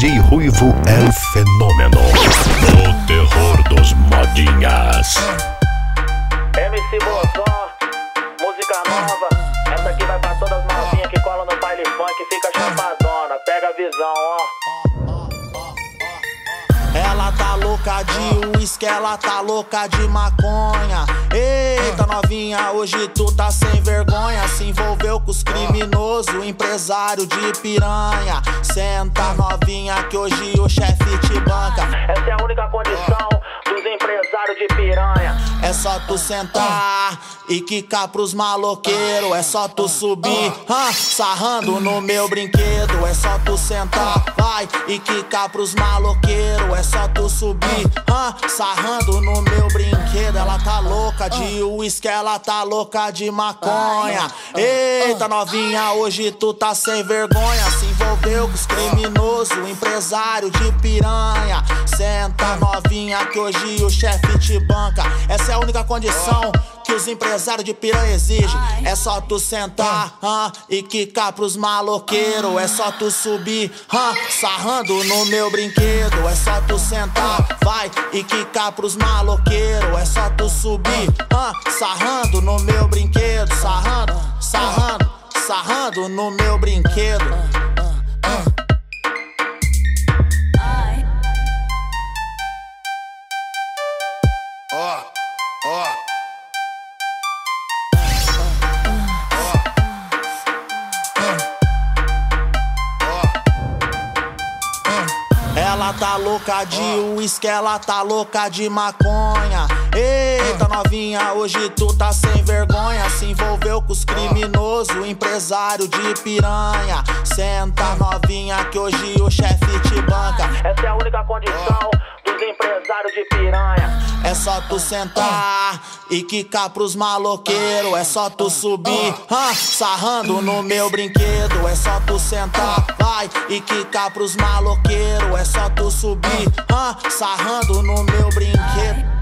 DJ Ruivo El Fenômeno, o terror dos modinhas. MC Bozó, música nova. Essa aqui vai pra todas as novinhas que colam no baile funk e fica chapadona. Pega a visão, ó. Ela tá louca de uísque, ela tá louca de maconha. Eita novinha, hoje tu tá sem vergonha. Se envolveu com os criminosos, empresário de piranha. Senta novinha que hoje o chefe te banca. Essa é a única condição dos empresários de piranha. É só tu sentar e quicar pros maloqueiros. É só tu subir, sarrando no meu brinquedo. É só tu sentar, vai, e quicar pros maloqueiros. É só tu subir, sarrando no meu brinquedo. Ela tá louca de uísque, ela tá louca de maconha. Eita novinha, hoje tu tá sem vergonha. Se envolveu com os criminosos, empresário de piranha. Senta novinha que hoje o chefe te banca. Essa é a única condição que os empresários de piranha exigem. É só tu sentar, e quicar pros maloqueiros. É só tu subir, sarrando no meu brinquedo. É só tu sentar, vai, e quicar pros maloqueiros. É só tu subir, sarrando no meu brinquedo. Sarrando, sarrando, sarrando no meu brinquedo. Ela tá louca de uísque, ela tá louca de maconha. Eita novinha, hoje tu tá sem vergonha. Se envolveu com os criminosos, empresário de piranha. Senta novinha que hoje o chefe te banca. Essa é a única condição dos empresários de piranha. É só tu sentar e quicar pros maloqueiros. É só tu subir, sarrando no meu brinquedo. É só tu sentar, vai, e quicar pros maloqueiros. É só tu subir, sarrando no meu brinquedo.